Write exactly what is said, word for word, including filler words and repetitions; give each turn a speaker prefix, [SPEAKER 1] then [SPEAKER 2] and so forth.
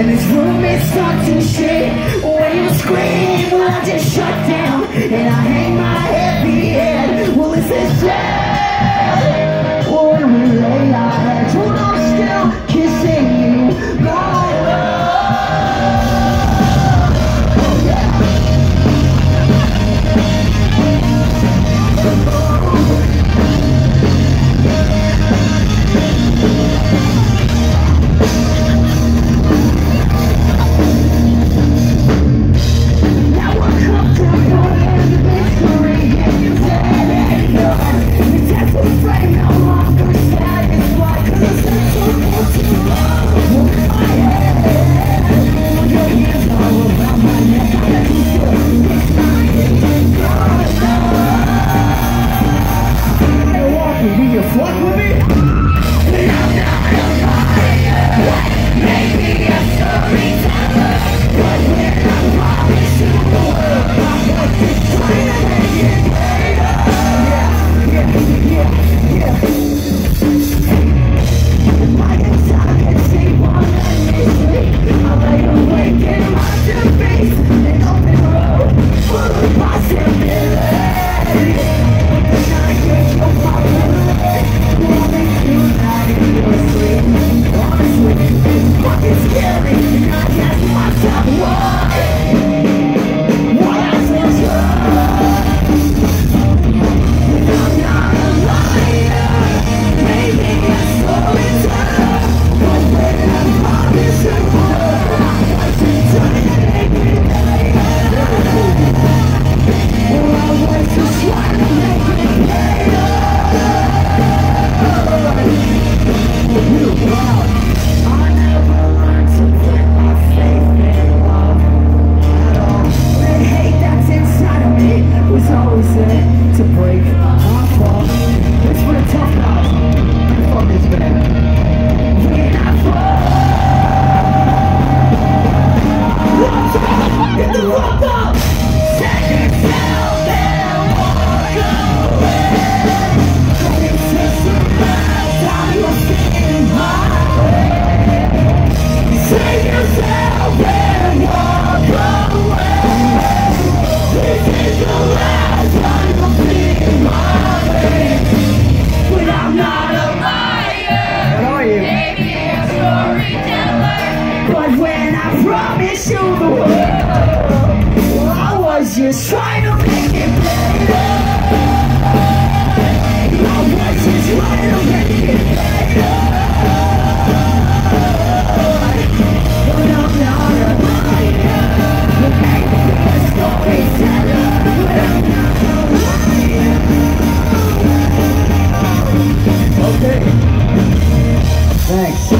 [SPEAKER 1] And this room is start to shake. When you scream, well I just shut down. And I hang my heavy head. Well it's a shame. When we lay our heads, hold on still, kissing you, my love. Oh yeah. Fuck with me? I'm not a liar. Maybe a storyteller, but when I promise you the world, I'm going to try to make it better. Yeah, yeah, yeah, yeah. My guitar can sing one and sleep. I lay awake in my face, an open road full of possibilities. And I get your power. Honestly, it's fucking scary, and I ask myself why. Why I feel trust. I'm not a liar, maybe a storyteller, but when I promise you, I wasn't trying to make it better. Well, I was just trying to make it better. You proud. I never learned to put my faith in love at all. The hate that's inside of me was always there to break my fall. It's for the tough guys. And fuck this band. When I fall, get the rock up. Set yourself and walk away. It's just a matter of your skin. Save yourself and walk away. This is the last time you'll see my face. But I'm not a liar. What are you? Maybe a storyteller. But when I promise you the world, well, I was just trying to make it better. I was just trying to make it better. Okay. Thanks.